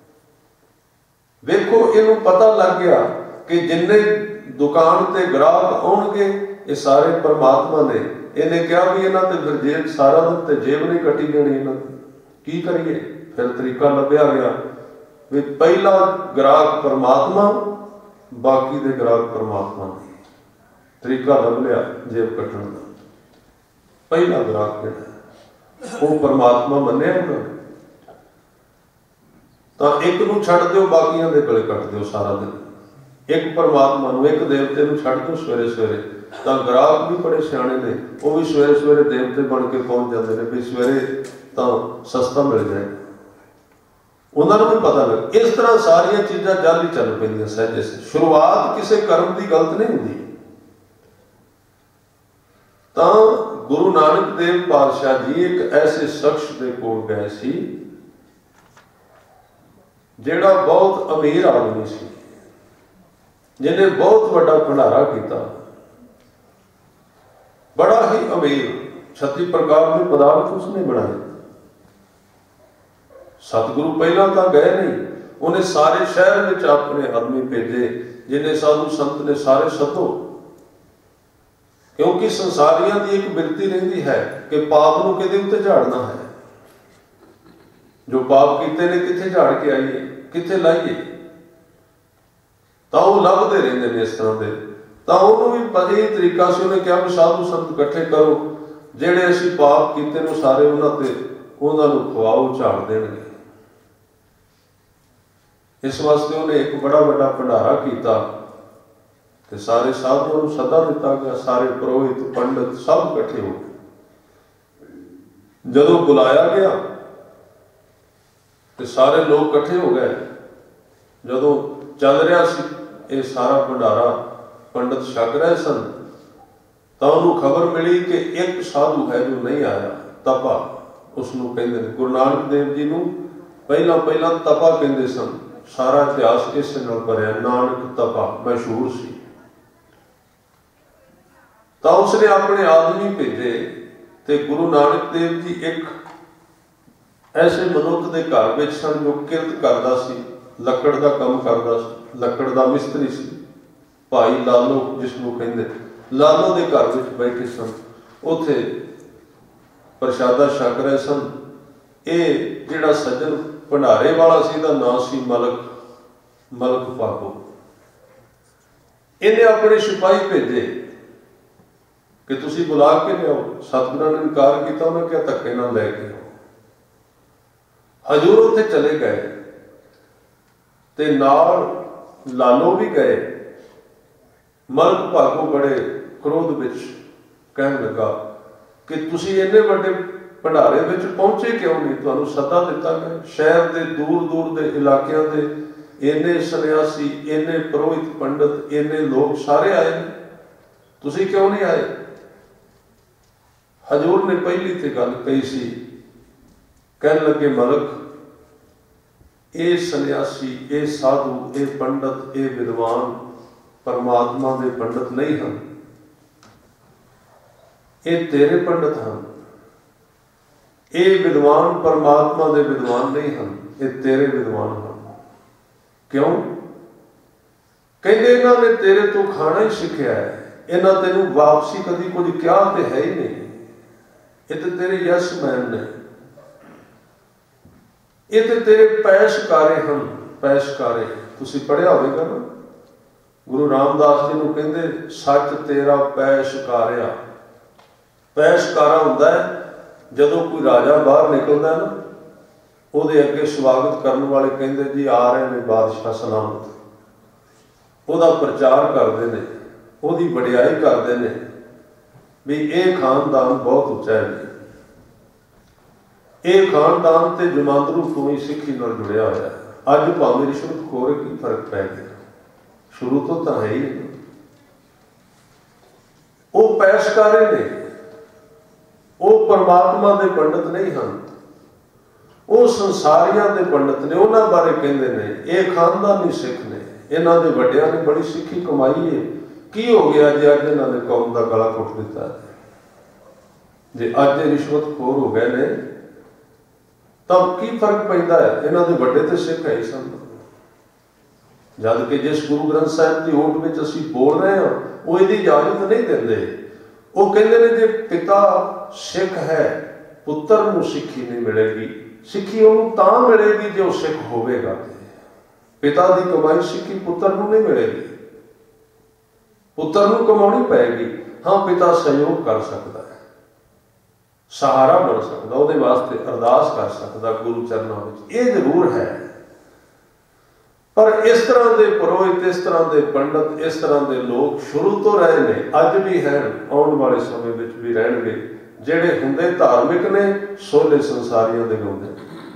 ਵੇਖੋ ਇਹਨੂੰ ਪਤਾ ਲੱਗ ਗਿਆ ਕਿ ਜਿੰਨੇ ਦੁਕਾਨ ਤੇ ਗ੍ਰਾਹਕ ਆਉਣਗੇ ਇਹ ਸਾਰੇ ਪਰਮਾਤਮਾ ਨੇ। ਇਹਨੇ ਕਿਹਾ ਵੀ ਇਹਨਾਂ ਤੇ ਫਿਰ ਜੇਬ ਸਾਰਾ ਦਿਨ ਤੇ ਜੇਬ ਨਹੀਂ ਕੱਟੀ ਜਾਣੀ, ਇਹਨਾਂ ਕੀ ਕਰੀਏ? ਫਿਰ ਤਰੀਕਾ ਲੱਭਿਆ ਗਿਆ ਵੀ ਪਹਿਲਾ ਗ੍ਰਾਹਕ ਪਰਮਾਤਮਾ, ਬਾਕੀ ਦੇ ਗ੍ਰਾਹਕ ਪਰਮਾਤਮਾ ਨਹੀਂ। ਤਰੀਕਾ ਲੱਭ ਲਿਆ ਜੇਬ ਕੱਟਣ ਦਾ। ਪਹਿਲਾ ਗ੍ਰਾਹਕ ਜਿਹੜਾ ਉਹ ਪਰਮਾਤਮਾ ਮੰਨਿਆ ਉਹਨਾਂ ਨੇ, ਤਾਂ ਇੱਕ ਨੂੰ ਛੱਡ ਦਿਓ, ਬਾਕੀਆਂ ਦੇ ਗਲੇ ਕੱਟ ਦਿਓ ਸਾਰਾ ਦਿਨ। ਇੱਕ ਪਰਮਾਤਮਾ ਨੂੰ, ਇੱਕ ਦੇਵਤੇ ਨੂੰ ਛੱਡ ਦਿਓ ਸਵੇਰੇ ਸਵੇਰੇ, ਤਾਂ ਗ੍ਰਾਹਕ ਵੀ ਬੜੇ ਸਿਆਣੇ ਨੇ, ਉਹ ਵੀ ਸਵੇਰੇ ਸਵੇਰੇ ਦੇਵਤੇ ਬਣ ਕੇ ਪਹੁੰਚ ਜਾਂਦੇ ਨੇ ਵੀ ਸਵੇਰੇ ਤਾਂ ਸਸਤਾ ਮਿਲ ਜਾਏ, ਉਹਨਾਂ ਨੂੰ ਵੀ ਪਤਾ ਲੱਗ। ਇਸ ਤਰ੍ਹਾਂ ਸਾਰੀਆਂ ਚੀਜ਼ਾਂ ਜਲਦੀ ਚੱਲ ਪੈਂਦੀਆਂ ਸਹਿਜੇ। ਸ਼ੁਰੂਆਤ ਕਿਸੇ ਕਰਮ ਦੀ ਗਲਤ ਨਹੀਂ ਹੁੰਦੀ। ਤਾਂ ਗੁਰੂ ਨਾਨਕ ਦੇਵ ਪਾਤਸ਼ਾਹ ਜੀ ਇੱਕ ਐਸੇ ਸ਼ਖਸ ਦੇ ਕੋਲ ਗਏ ਸੀ ਜਿਹੜਾ ਬਹੁਤ ਅਮੀਰ ਆਦਮੀ ਸੀ, ਜਿਹਨੇ ਬਹੁਤ ਵੱਡਾ ਭੰਡਾਰਾ ਕੀਤਾ, ਬੜਾ ਹੀ ਅਮੀਰ, ਛੱਤੀ ਪ੍ਰਕਾਰ ਦੇ ਪਦਾਰਥ ਉਸਨੇ ਬਣਾਏ। ਸਤਿਗੁਰੂ ਪਹਿਲਾਂ ਤਾਂ ਗਏ ਨਹੀਂ, ਉਹਨੇ ਸਾਰੇ ਸ਼ਹਿਰ ਵਿੱਚ ਆਪਣੇ ਆਦਮੀ ਭੇਜੇ, ਜਿੰਨੇ ਸਾਧੂ ਸੰਤ ਨੇ ਸਾਰੇ ਸੱਦੋ, ਕਿਉਂਕਿ ਸੰਸਾਰੀਆਂ ਦੀ ਇੱਕ ਬਿਰਤੀ ਰਹਿੰਦੀ ਹੈ ਕਿ ਪਾਪ ਨੂੰ ਕਿਹਦੇ ਉੱਤੇ ਝਾੜਨਾ ਹੈ। ਜੋ ਪਾਪ ਕੀਤੇ ਨੇ ਕਿੱਥੇ ਝਾੜ ਕੇ ਆਈਏ, ਕਿੱਥੇ ਲਾਈਏ, ਤਾਂ ਉਹ ਲੱਭਦੇ ਰਹਿੰਦੇ ਨੇ ਇਸ ਤਰ੍ਹਾਂ ਦੇ। ਤਾਂ ਉਹਨੂੰ ਵੀ ਪਤਾ ਹੀ ਤਰੀਕਾ ਸੀ, ਉਹਨੇ ਕਿਹਾ ਵੀ ਸਾਧੂ ਸੰਤ ਇਕੱਠੇ ਕਰੋ, ਜਿਹੜੇ ਅਸੀਂ ਪਾਪ ਕੀਤੇ ਨੂੰ ਸਾਰੇ ਉਹਨਾਂ ਤੇ ਉਹਨਾਂ ਨੂੰ ਖਵਾਓ, ਝਾੜ ਦੇਣਗੇ। ਇਸ ਵਾਸਤੇ ਉਹਨੇ ਇੱਕ ਬੜਾ ਵੱਡਾ ਭੰਡਾਰਾ ਕੀਤਾ ਤੇ ਸਾਰੇ ਸਾਧੂਆਂ ਨੂੰ ਸੱਦਾ ਦਿੱਤਾ ਗਿਆ, ਸਾਰੇ ਪੁਰੋਹਿਤ ਪੰਡਤ ਸਭ ਇਕੱਠੇ ਹੋ ਗਏ। ਜਦੋਂ ਬੁਲਾਇਆ ਗਿਆ ਤੇ ਸਾਰੇ ਲੋਕ ਇਕੱਠੇ ਹੋ ਗਏ। ਜਦੋਂ ਚੱਲ ਰਿਹਾ ਸੀ ਇਹ ਸਾਰਾ ਭੰਡਾਰਾ, ਪੰਡਤ ਛਕ ਰਹੇ ਸਨ, ਤਾਂ ਉਹਨੂੰ ਖਬਰ ਮਿਲੀ ਕਿ ਇੱਕ ਸਾਧੂ ਹੈ ਜੋ ਨਹੀਂ ਆਇਆ, ਤਪਾ ਉਸਨੂੰ ਕਹਿੰਦੇ ਨੇ। ਗੁਰੂ ਨਾਨਕ ਦੇਵ ਜੀ ਨੂੰ ਪਹਿਲਾਂ ਪਹਿਲਾਂ ਤਪਾ ਕਹਿੰਦੇ ਸਨ, ਸਾਰਾ ਇਤਿਹਾਸ ਇਸ ਨਾਲ ਭਰਿਆ, ਨਾਨਕ ਤਪਾ ਮਸ਼ਹੂਰ ਸੀ। ਤਾਂ ਉਸਨੇ ਆਪਣੇ ਆਦਮੀ ਭੇਜੇ ਤੇ ਗੁਰੂ ਨਾਨਕ ਦੇਵ ਜੀ ਇੱਕ ਐਸੇ ਮਨੁੱਖ ਦੇ ਘਰ ਵਿੱਚ ਸਨ ਜੋ ਕਿਰਤ ਕਰਦਾ ਸੀ, ਲੱਕੜ ਦਾ ਕੰਮ ਕਰਦਾ ਸੀ, ਲੱਕੜ ਦਾ ਮਿਸਤਰੀ ਸੀ। ਭਾਈ ਲਾਲੋ ਜਿਸਨੂੰ ਕਹਿੰਦੇ, ਲਾਲੋ ਦੇ ਘਰ ਵਿੱਚ ਬੈਠੇ ਸਨ, ਉੱਥੇ ਪ੍ਰਸ਼ਾਦਾ ਛਕ ਰਹੇ ਸਨ। ਇਹ ਜਿਹੜਾ ਸੱਜਣ ਭੰਡਾਰੇ ਵਾਲਾ ਸੀ, ਇਹਦਾ ਨਾਂ ਸੀ ਮਲਕ, ਮਲਕ ਭਾਗੋ। ਇਹਨੇ ਆਪਣੇ ਸਿਪਾਹੀ ਭੇਜੇ ਕਿ ਤੁਸੀਂ ਬੁਲਾ ਕੇ ਲਿਆਓ। ਸਤਿਗੁਰਾਂ ਨੇ ਇਨਕਾਰ ਕੀਤਾ, ਉਹਨੇ ਕਿਹਾ ਧੱਕੇ ਨਾਲ ਲੈ ਕੇ ਆਓ। ਹਜ਼ੂਰ ਉੱਥੇ ਚਲੇ ਗਏ ਤੇ ਨਾਲ ਲਾਲੋ ਵੀ ਗਏ। ਮਲਕ ਭਾਗੋ ਬੜੇ ਕ੍ਰੋਧ ਵਿੱਚ ਕਹਿਣ ਲੱਗਾ ਕਿ ਤੁਸੀਂ ਇੰਨੇ ਵੱਡੇ ਭੰਡਾਰੇ ਵਿੱਚ ਪਹੁੰਚੇ ਕਿਉਂ ਨਹੀਂ? ਤੁਹਾਨੂੰ ਸੱਦਾ ਦਿੱਤਾ ਗਿਆ, ਸ਼ਹਿਰ ਦੇ ਦੂਰ ਦੂਰ ਦੇ ਇਲਾਕਿਆਂ ਦੇ ਇੰਨੇ ਸੰਨਿਆਸੀ, ਇੰਨੇ ਪੁਰੋਹਿਤ ਪੰਡਤ, ਇੰਨੇ ਲੋਕ ਸਾਰੇ ਆਏ ਨੇ, ਤੁਸੀਂ ਕਿਉਂ ਨਹੀਂ ਆਏ? ਹਜ਼ੂਰ ਨੇ ਪਹਿਲੀ ਤੇ ਗੱਲ ਕਹੀ ਸੀ, ਕਹਿਣ ਲੱਗੇ ਮਲਕ, ਇਹ ਸੰਨਿਆਸੀ, ਇਹ ਸਾਧੂ, ਇਹ ਪੰਡਤ, ਇਹ ਵਿਦਵਾਨ ਪਰਮਾਤਮਾ ਦੇ ਪੰਡਤ ਨਹੀਂ ਹਨ, ਇਹ ਤੇਰੇ ਪੰਡਤ ਹਨ। ਇਹ ਵਿਦਵਾਨ ਪਰਮਾਤਮਾ ਦੇ ਵਿਦਵਾਨ ਨਹੀਂ ਹਨ, ਇਹ ਤੇਰੇ ਵਿਦਵਾਨ ਹਨ। ਕਿਉਂ? ਕਹਿੰਦੇ ਇਹਨਾਂ ਨੇ ਤੇਰੇ ਤੋਂ ਖਾਣਾ ਹੀ ਸਿੱਖਿਆ ਹੈ, ਇਹਨਾਂ ਤੈਨੂੰ ਵਾਪਸੀ ਕਦੀ ਕੁਝ ਕਿਹਾ ਤੇ ਹੈ ਹੀ ਨਹੀਂ, ਇਹ ਤੇ ਤੇਰੇ ਯਸ ਮੈਨ ਨੇ, ਇਹ ਤੇ ਤੇਰੇ ਪੈਸ਼ਕਾਰੇ ਹਨ। ਪੈਸ਼ਕਾਰੇ ਤੁਸੀਂ ਪੜ੍ਹਿਆ ਹੋਵੇਗਾ ਨਾ, ਗੁਰੂ ਰਾਮਦਾਸ ਜੀ ਨੂੰ ਕਹਿੰਦੇ ਸੱਚ ਤੇਰਾ ਪੈਸ਼ਕਾਰਿਆ। ਪੈਸ਼ਕਾਰਾ ਹੁੰਦਾ ਹੈ ਜਦੋਂ ਕੋਈ ਰਾਜਾ ਬਾਹਰ ਨਿਕਲਦਾ ਨਾ, ਉਹਦੇ ਅੱਗੇ ਸਵਾਗਤ ਕਰਨ ਵਾਲੇ ਕਹਿੰਦੇ ਜੀ ਆ ਰਹੇ ਨੇ ਬਾਦਸ਼ਾਹ ਸਲਾਮਤ, ਉਹਦਾ ਪ੍ਰਚਾਰ ਕਰਦੇ ਨੇ, ਉਹਦੀ ਵਡਿਆਈ ਕਰਦੇ ਨੇ ਵੀ ਇਹ ਖਾਨਦਾਨ ਬਹੁਤ ਉੱਚਾ ਹੈ, ਇਹ ਖਾਨਦਾਨ ਤੇ ਜਮਾਂਦਰੂ ਤੋਂ ਹੀ ਸਿੱਖੀ ਨਾਲ ਜੁੜਿਆ ਹੋਇਆ ਹੈ। ਅੱਜ ਭਾਵੇਂ ਰਿਸ਼ਵਤ ਖੋਰੇ ਕੀ ਫਰਕ ਪੈ ਗਿਆ, ਸ਼ੁਰੂ ਤੋਂ ਤਾਂ ਹੈ ਹੀ ਨਹੀਂ। ਉਹ ਪੈਸ਼ਕਾਰੇ ਨੇ, ਉਹ ਪਰਮਾਤਮਾ ਦੇ ਪੰਡਤ ਨਹੀਂ ਹਨ, ਉਹ ਸੰਸਾਰੀਆਂ ਦੇ ਪੰਡਤ ਨੇ। ਉਹਨਾਂ ਬਾਰੇ ਕਹਿੰਦੇ ਨੇ ਇਹ ਖਾਨਦਾਨੀ ਸਿੱਖ ਨੇ, ਇਹਨਾਂ ਦੇ ਵੱਡਿਆਂ ਨੇ ਬੜੀ ਸਿੱਖੀ ਕਮਾਈ ਹੈ। ਕੀ ਹੋ ਗਿਆ ਜੇ ਅੱਜ ਇਹਨਾਂ ਨੇ ਕੌਮ ਦਾ ਗਲਾ ਘੁੱਟ ਦਿੱਤਾ? ਜੇ ਅੱਜ ਇਹ ਰਿਸ਼ਵਤ ਖੋਰ ਹੋ ਗਏ ਨੇ ਤਾਂ ਕੀ ਫਰਕ ਪੈਂਦਾ ਹੈ? ਇਹਨਾਂ ਦੇ ਵੱਡੇ ਤੇ ਸਿੱਖ ਹੈ ਹੀ ਸਨ। ਜਦ ਕਿ ਜਿਸ ਗੁਰੂ ਗ੍ਰੰਥ ਸਾਹਿਬ ਦੀ ਓਟ ਵਿੱਚ ਅਸੀਂ ਬੋਲ ਰਹੇ ਹਾਂ, ਉਹ ਇਹਦੀ ਇਜਾਜ਼ਤ ਨਹੀਂ ਦਿੰਦੇ। ਉਹ ਕਹਿੰਦੇ ਨੇ ਜੇ ਪਿਤਾ ਸਿੱਖ ਹੈ, ਪੁੱਤਰ ਨੂੰ ਸਿੱਖੀ ਨਹੀਂ ਮਿਲੇਗੀ। ਸਿੱਖੀ ਉਹਨੂੰ ਤਾਂ ਮਿਲੇਗੀ ਜੇ ਉਹ ਸਿੱਖ ਹੋਵੇਗਾ। ਪਿਤਾ ਦੀ ਕਮਾਈ ਸਿੱਖੀ ਪੁੱਤਰ ਨੂੰ ਨਹੀਂ ਮਿਲੇਗੀ, ਪੁੱਤਰ ਨੂੰ ਕਮਾਉਣੀ ਪਏਗੀ। ਹਾਂ, ਪਿਤਾ ਸਹਿਯੋਗ ਕਰ ਸਕਦਾ ਹੈ, ਸਹਾਰਾ ਬਣ ਸਕਦਾ, ਉਹਦੇ ਵਾਸਤੇ ਅਰਦਾਸ ਕਰ ਸਕਦਾ ਗੁਰੂ ਚਰਨਾਂ ਵਿੱਚ, ਇਹ ਜ਼ਰੂਰ ਹੈ। पर इस तरह के पुरोहित, इस तरह के पंडित, इस तरह के लोग शुरू तो रहे ने, अज भी हैं, आने वाले समय में भी रहणगे, ਜਿਹੜੇ ਹੁੰਦੇ धार्मिक ने सोले संसारियों के गाउंदे।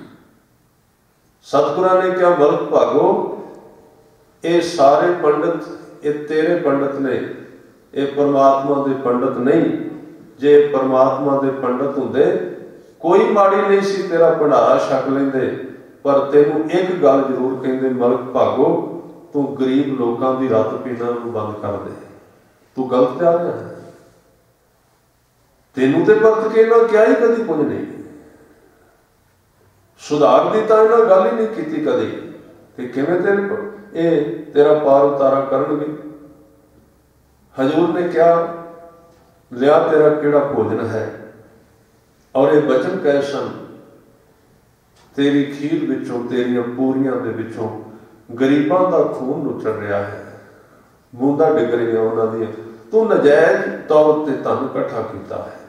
सतगुरां ने क्या मलक भागो, ये सारे पंडित ये तेरे पंडित ने, ये परमात्मा के पंडित नहीं। जे परमात्मा के पंडित होंदे कोई माड़ी नहीं सी तेरा भंडारा छक लेंदे, पर तेनू एक गल जरूर कहंदे, मलक भागो तू गरीब लोगों की रत पीना बंद कर दे, तू गलत जा रहा है। तेनू तो परत के इन्हां क्या ही कदी कुछ नहीं, सुधार की तो इन्हां गल ही नहीं की कदी कि किवें तेरे ये तेरा पार उतारा करनगे। हजूर ने क्या लिया तेरा केड़ा भोजन है, और ये बचन कहे सन, तेरी खीर विचों तेरियां पूरियां दे विचों गरीबां दा खून नुचड़ रहा है, बूंदा डिग रही उन्हां दी, तू नजायज तौर ते धन इकट्ठा किया है।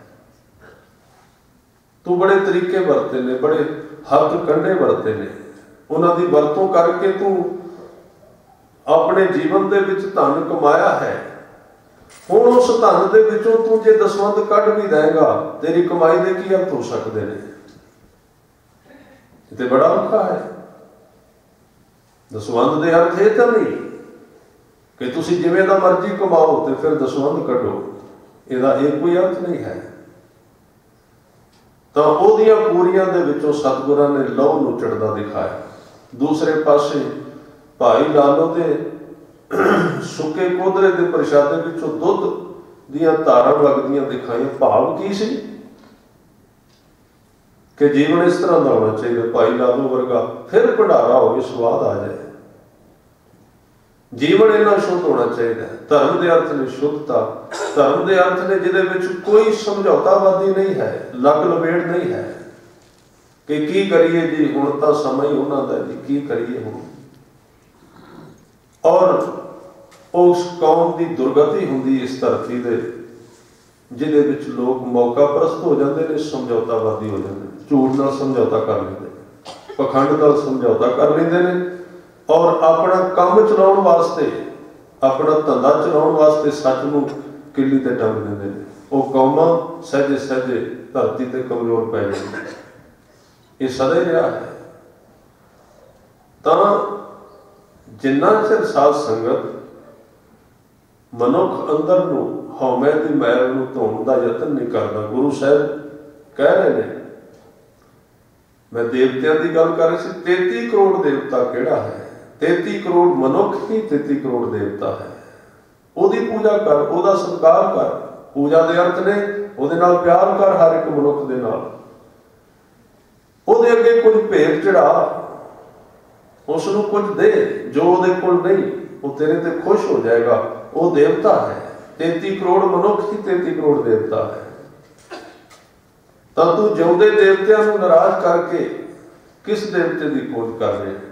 तू बड़े तरीके वरते ने, बड़े हथ कंढे वरते ने, उन्हां दी वरतों करके तू अपने जीवन दे विच धन कमाया है। हुण उस धन दे विचों तू जे दसवंध कढ भी देगा, तेरी कमाई दे की अर्थ हो सकते हैं? ये बड़ा औखा है। दसवंध दे अर्थ ये तो नहीं कि तुसी जिवें दा मर्जी कमाओ तो फिर दसवंध कढो, इहदा एक कोई अर्थ नहीं है। तो ओदियां पूरियां दे विचों सतगुरां ने लहू नुचड़दा दिखाया। दूसरे पासे भाई लालो दे सुके कोदरे दे प्रशादे विचों दुध दियां धारां वगदियां दिखाई। भाव की सी कि जीवन इस तरह का होना चाहिए, भाई लालो वर्गा फिर भंडारा होवे स्वाद आ जाए। जीवन इन्ना शुद्ध होना चाहिए। धर्म के अर्थ ने शुद्धता, धर्म के अर्थ ने जिहदे विच कोई समझौतावादी नहीं है, लग लपेट नहीं है कि की करिए जी हुण तां समा ही उन्हां दा जी, की करिए हुण। और उस कौम की दुर्गति हुंदी इस धरती दे जिहदे विच लोग मौका परस्त हो जाते हैं, समझौतावादी हो जाते हैं, झूठ नाल समझौता कर लेंदे, पखंड नाल समझौता कर लेंदे ने, और अपना काम चलाउण वास्ते, अपना धंधा चलाउण वास्ते सच नूं किल्ली ते टंग दिंदे ने। वो कौमां सहजे सहजे धरती ते कमजोर पै जांदियां। ये सदा ही रहा है। तां जिन्ना चिर साध संगत मनुख अंदर नूं हौमे दी मैल नूं धोण दा यतन नहीं करता, गुरु साहब कह रहे हैं, मैं देवतियां की गल कर रही सी, तेती करोड़ देवता केड़ा है, तेती करोड़ मनुख ही तेती करोड़ देवता है। ओदी पूजा कर, ओदा सत्कार कर। पूजा दे अर्थ ने ओदे नाल प्यार कर, हर एक मनुख दे नाल। ओदे अगे कुछ भेंट चढ़ा, उसनूं कुछ दे जो ओदे कोल नहीं, वो तेरे ते खुश हो जाएगा। वो देवता है। तेती करोड़ मनुख ही तेती करोड़ देवता है। तो तू जिउंदे देवतियां नूं नाराज करके किस देवते की खोज कर रहे हैं?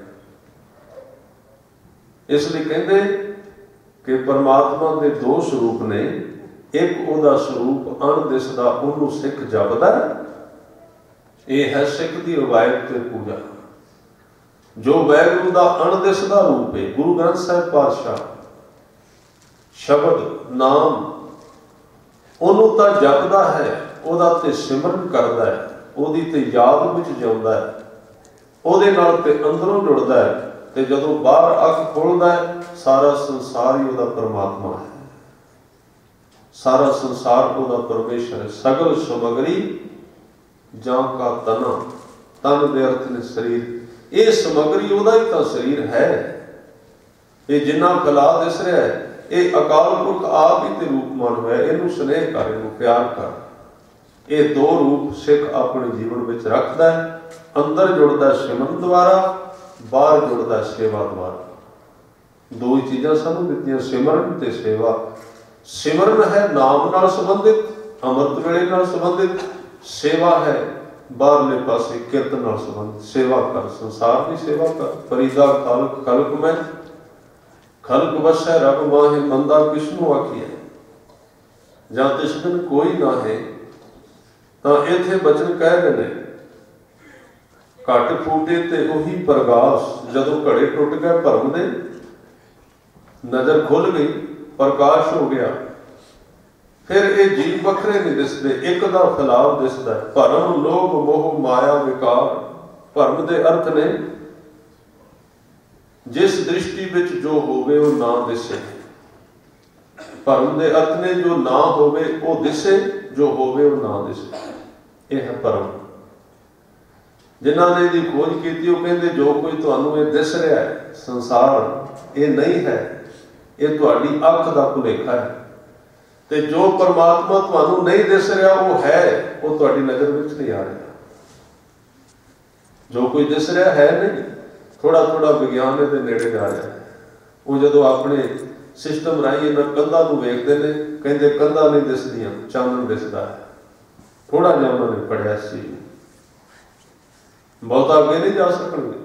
इसलिए कहते कि परमात्मा के दो स्वरूप ने, एक ओदा स्वरूप अण दिसदा उहनूं सिख जपदा, यह है सिख की रवायत ते पूजा। जो वैगुरू का अण दिसदा रूप है, गुरु ग्रंथ साहिब पातशाह शब्द नाम उहनूं तां जपदा है, ओदा ते सिमरन करदा है, ओदी ते याद विच जिउंदा है, ओदे नाल ते अंदरों जुड़दा है। ते जदों बाहर अख खोलदा है, सारा संसार ही ओदा परमात्मा है, सारा संसार ओदा परमेश्वर है। सगल समगरी जां का तना, तन दे अर्थ ने शरीर, ये समगरी ओदा ही तां शरीर है। ये जिन्ना कला दिस रहा है, ये अकाल पुरख आप ही ते रूपमान होया। इनू स्नेह कर, इनू प्यार कर। ये दो रूप सिख अपने जीवन में रखता है। अंदर जुड़ता सिमरन द्वारा, बाहर जुड़ता सेवा द्वारा। दो ही चीज़ां सानू दित्तियां, सिमरन ते सेवा। सिमरन है नाम नाल संबंधित, अमृत वेले नाल संबंधित। सेवा है बाहरले पासे कीर्तन नाल संबंधित। सेवा कर, संसार की सेवा कर। फरीदा खालक खलक में खलक वसै रब माहे, मंदा किसनू आखिए। जां तिस दिन कोई ना है। तो इत्थे बचन कह रहे हैं, घट फूटे ते उही प्रकाश, जदों घड़े टुट गए भरम दे, नजर खुल गई, प्रकाश हो गया, फिर ये जीव वखरे नहीं दिसते, एक दा फैलाव दिसदा है। भरम लोभ मोह माया विकार, भरम दे अर्थ ने जिस दृष्टि विच जो होवे वो ना दिसे, भरम दे अर्थ ने जो ना होवे वो दिसे, जो होवे वो ना दिसे, यह है भरम। जिन्होंने इसकी खोज की वो कहते जो कोई तुहानू ये दिस रहा है संसार ये नहीं है, ये तुहाडी अख दा भुलेखा है, ते जो परमात्मा तुहानू नहीं दिस रहा वो है, वो तुहाडी नजर विच नहीं आ रहा। जो कोई दिस रहा है नहीं, थोड़ा थोड़ा विज्ञान के नेड़े जा रहा है। वो जदों अपने सिस्टम राही इन्हां कंधां नूं वेखदे ने, कहंदे कंधां नहीं दिसदियां, चानण दिसदा है। थोड़ा जिहा उन्होंने पढ़िया सी, बहुत अगे नहीं जा सकणगे।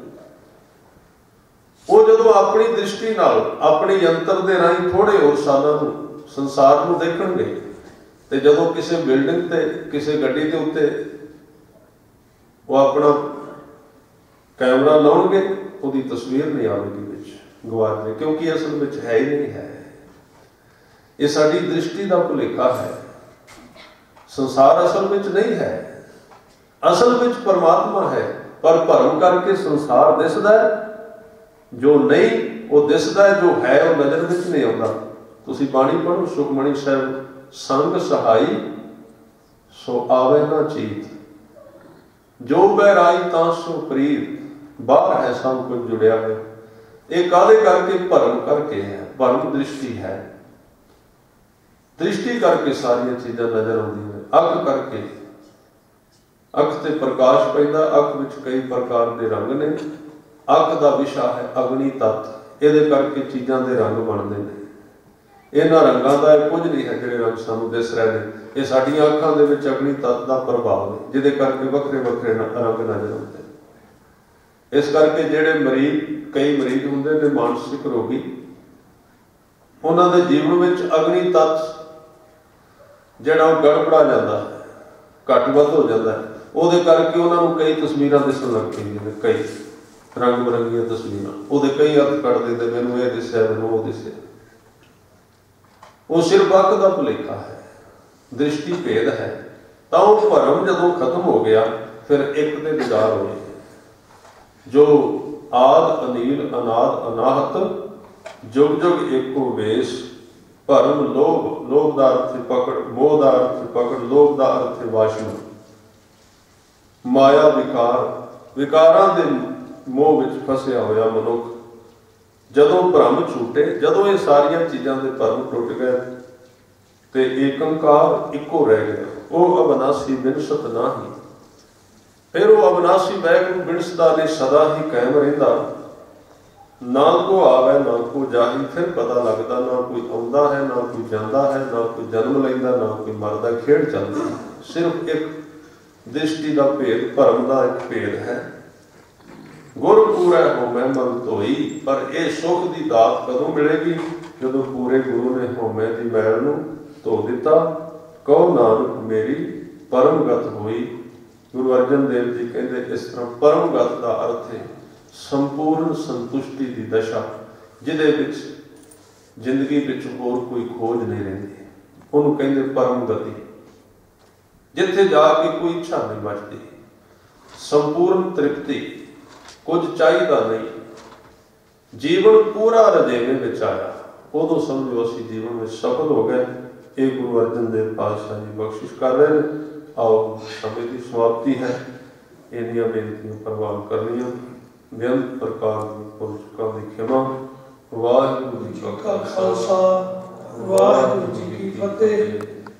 वो जदों अपनी दृष्टि नाल अपनी यंत्र दे राही थोड़े होर सालां नूं संसार नूं देखणगे, ते जदों किसी बिल्डिंग ते किसी गड्डी दे उत्ते वो अपना कैमरा लाउणगे, उहदी तस्वीर नहीं आवेगी विच, गवाच जाए, क्योंकि असल विच है ही नहीं है। ये साडी दृष्टि दा भुलेखा है। संसार असल विच नहीं है, असल विच परमात्मा है, पर भरम करके संसार दिसदा है, जो नहीं वो दिसदा है, जो है वो नजर विच नहीं आउंदा। तुसीं बाणी पढ़ो, सुखमणी साहिब, संग सहाई सो आवे ना चीत, जो बहराई तां सो प्रीत, बाहर है सब कुछ जुड़िया है। ये काले करके भरम करके है, भरम दृष्टि है, दृष्टि करके सारिया चीज़ां नजर आउंदियां। अख करके, अख ते प्रकाश पैदा, अख विच कई प्रकार के रंग ने, अख का विशा है अग्नि तत्त, ये करके चीज़ों के रंग बनते हैं। इन्हां रंगां दा कुछ नहीं है जिहड़े रंग सानूं दिस रहे हैं, ये साडीआं अखां दे विच अग्नि तत्त का प्रभाव है, जिहदे करके वखरे वखरे रंग नजर आउंदे। इस करके जिहड़े मरीज, कई मरीज हुंदे ने मानसिक रोगी, उन्हां दे जीवन विच अग्नि तत्त जिहड़ा गड़बड़ा जाता है, घट वध हो जाता है, उहदे करके उन्होंने कई तस्वीरां दिसन लग पईआं, कई रंग बिरंगियां तस्वीरां, उहदे कई अर्थ कढ़ दिंदे, मैनूं ये दिसिआ, मैनूं वो दिसिआ। वो सिर्फ अख दा भुलेखा है, दृष्टि भेद है। तां वो भरम जदों खत्म हो गया, फिर एक दे दीदार होए, जो आद अनील अनाद अनाहत, जुग जुग एको वेश, भरम लोभ, लोभ का अर्थ पकड़, मोह का अर्थ पकड़, लोभ का अर्थ वासना, माया विकार, विकारां दे मोह विच फसिया होया मनुख, जदों भ्रम छूटे, जदों ये सारिया चीज़ों के भरम टुट गए, तो एकंकार इको रह गया, वो अविनाशी बिनसत नाही। फिर वो अविनाशी वैगुरू बिनसदा ने सदा ही कायम रहिंदा, ना को आवे ना को जाही, फिर पता लगता ना कोई आउंदा है ना कोई जांदा है, ना कोई जन्म लैंदा ना कोई मरदा, खेड चलदी। सिर्फ एक दृष्टि का भेद, भरम का एक भेद है। गुर पूरा होमै मन धोई, पर यह सुख की दात कदों मिलेगी, जदों पूरे गुरु ने होमै की मैल नूं धो दिता, कहो नानक मेरी परमगत होई। गुरु अर्जन देव जी कहते इस तरह परमगत का अर्थ है संपूर्ण संतुष्टि की दशा, जिहदे विच जिंदगी विच होर कोई खोज नहीं रहिंदी, उहनूं कहंदे परम गति, जिथे जाके कोई इच्छा नहीं बचती, संपूर्ण तृप्ति, कुछ चाहिदा नहीं, जीवन पूरा रजेवे विच आया, उदों समझो असीं जीवन में सफल हो गए। ये गुरु अर्जन देव पातशाह जी बख्शिश कर रहे हैं। आओ समय की समाप्ति है, इन्नियां बेनतियां प्रवान करनियां, बेअंत प्रकार की पुरस्कार की खिमा। वाहिगुरू जी का खालसा।